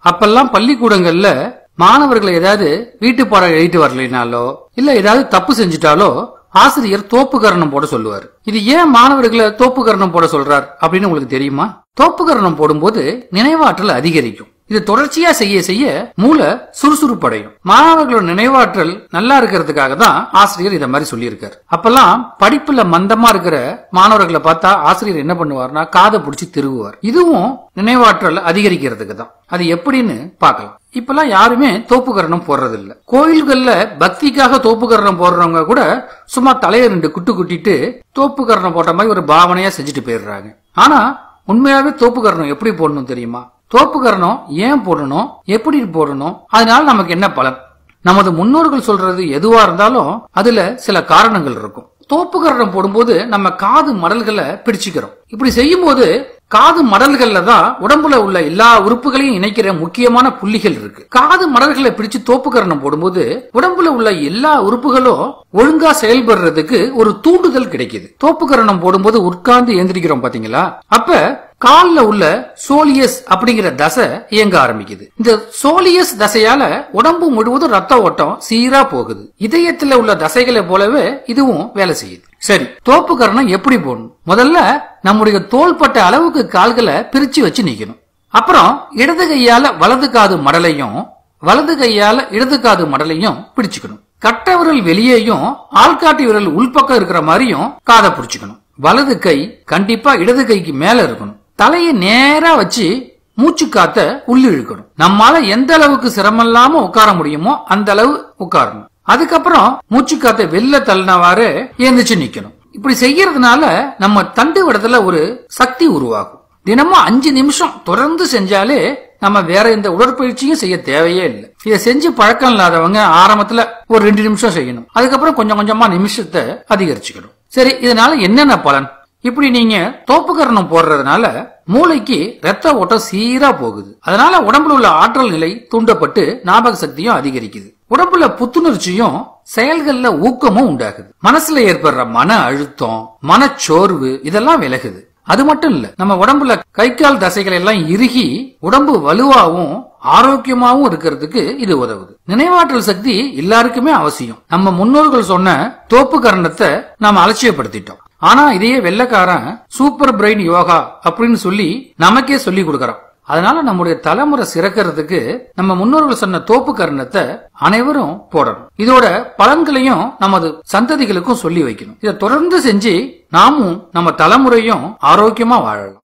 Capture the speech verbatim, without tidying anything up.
அப்பெல்லாம் பள்ளிக்கூடங்கள்ல மாணவர்களை ஏதாவது வீட்டு பாடம் எழுதிட்டு வரலினாலோ இல்ல ஏதாவது தப்பு செஞ்சுட்டாலோ ஆசிரியர் தோப்புக்கரணம் போட சொல்லுவார். இது ஏன் மாணவர்களை தோப்புக்கரணம் போட சொல்றார் அப்படின்னு உங்களுக்கு தெரியுமா? தோப்புக்கரணம் போடும்போது நினைவாற்றல் அதிகரிக்கும். இது தொடர்ச்சியா செய்ய செய்ய மூளை சுறுசுறுப்படையும். மாணவர்களோட நினைவாற்றல் நல்லா இருக்கிறதுக்காக தான் ஆசிரியர் இத மாதிரி சொல்லி இருக்காரு. அப்பெல்லாம் படிப்புல மந்தமா இருக்கிற மாணவர்களை பார்த்தா ஆசிரியர் என்ன பண்ணுவார்னா காதை பிடிச்சி திருவுவார். இதுவும் நினைவாற்றல் அதிகரிக்கிறதுக்கு தான். அது எப்படின்னு பாக்கலாம். இப்பெல்லாம் யாருமே தோப்புக்கரணம் போடுறது இல்ல. கோயில்கள்ல பக்திக்காக தோப்புக்கரணம் போடுறவங்க கூட சும்மா தலைய ரெண்டு குட்டு குட்டிட்டு தோப்புக்கரணம் போட்ட மாதிரி ஒரு பாவனையா செஞ்சுட்டு போயிடுறாங்க. ஆனா உண்மையாவே தோப்புக்கரணம் எப்படி போடணும் தெரியுமா? தோப்புக்கரணம் ஏன் போடணும், எப்படி போடணும், அதனால நமக்கு என்ன பலன்? நமது முன்னோர்கள் சொல்றது எதுவா இருந்தாலும் அதுல சில காரணங்கள் இருக்கும். தோப்புக்கரணம் போடும்போது நம்ம காது மடல்களை பிடிச்சுக்கிறோம். இப்படி செய்யும் போது காது மடல்கள்ல தான் உடம்புல உள்ள எல்லா உறுப்புகளையும் இணைக்கிற முக்கியமான புள்ளிகள் இருக்கு. காது மடல்களை பிடிச்சு தோப்புக்கரணம் போடும்போது உடம்புல உள்ள எல்லா உறுப்புகளும் ஒழுங்கா செயல்படுறதுக்கு ஒரு தூண்டுதல் கிடைக்குது. தோப்புக்கரணம் போடும்போது உட்கார்ந்து எந்திரிக்கிறோம் பாத்தீங்களா? அப்ப கால்ல உள்ள சோலியஸ் அப்படிங்கிற தசை இயங்க ஆரம்பிக்குது. இந்த சோலியஸ் தசையால உடம்பு முழுவதும் ரத்த ஓட்டம் சீரா போகுது. இதயத்துல உள்ள தசைகளை போலவே இதுவும் வேலை செய்யுது. சரி, தோப்புக்கரணம் எப்படி போடணும்? முதல்ல நம்முடைய தோள்பட்ட அளவுக்கு கால்களை பிரிச்சு வச்சு நிக்கணும். அப்புறம் இடது கையால வலது காது மடலையும் வலது கையால இடது காது மடலையும் பிடிச்சுக்கணும். கட்ட விரல் வெளியேயும் ஆள்காட்டி விரல் உள்பக்கம் இருக்கிற மாதிரியும் காதை பிடிச்சுக்கணும். வலது கை கண்டிப்பா இடது கைக்கு மேல இருக்கணும். தலையை நேரா வச்சு மூச்சு காத்த உள்ள இழுக்கணும். நம்மால எந்த அளவுக்கு சிரமம் இல்லாம உட்கார முடியுமோ அந்த அளவு உட்காரணும். அதுக்கப்புறம் மூச்சு காத்த வெளில தள்ளினவாறு எழுந்துச்சு நிக்கணும். இப்படி செய்யறதுனால நம்ம தண்டு வடத்துல ஒரு சக்தி உருவாகும். தினமும் அஞ்சு நிமிஷம் தொடர்ந்து செஞ்சாலே நம்ம வேற எந்த உடற்பயிற்சியும் செய்ய தேவையே இல்லை. இதை செஞ்சு பழக்கம் இல்லாதவங்க ஆரம்பத்துல ஒரு ரெண்டு நிமிஷம் செய்யணும். அதுக்கப்புறம் கொஞ்சம் கொஞ்சமா நிமிஷத்தை அதிகரிச்சுக்கணும். சரி, இதனால என்னென்ன பலன்? இப்படி நீங்க தோப்புக்கரணம் போடுறதுனால மூளைக்கு ரத்த ஓட்டம் சீரா போகுது. அதனால உடம்புல உள்ள ஆற்றல் நிலை தூண்டப்பட்டு ஞாபக சக்தியும் அதிகரிக்குது. உடம்புல புத்துணர்ச்சியும் செயல்கள்ல ஊக்கமும் உண்டாகுது. மனசுல ஏற்படுற மன அழுத்தம், மனச்சோர்வு இதெல்லாம் விலகுது. அது மட்டும் இல்ல, நம்ம உடம்புல கை கால் தசைகள் எல்லாம் இறுகி உடம்பு வலுவாவும் ஆரோக்கியமாவும் இருக்கிறதுக்கு இது உதவுது. நினைவாற்றல் சக்தி எல்லாருக்குமே அவசியம். நம்ம முன்னோர்கள் சொன்ன தோப்புக்கரணத்தை நாம அலட்சியப்படுத்திட்டோம். ஆனா இதையே வெள்ளக்காரன் சூப்பர் பிரெயின் யோகா அப்படின்னு சொல்லி நமக்கே சொல்லி கொடுக்கறான். அதனால நம்முடைய தலைமுறை சிறக்கிறதுக்கு நம்ம முன்னோர்கள் சொன்ன தோப்புக்கரணத்தை அனைவரும் போடணும். இதோட பலன்களையும் நமது சந்ததிகளுக்கும் சொல்லி வைக்கணும். இதை தொடர்ந்து செஞ்சு நாமும் நம்ம தலைமுறையும் ஆரோக்கியமா வாழலாம்.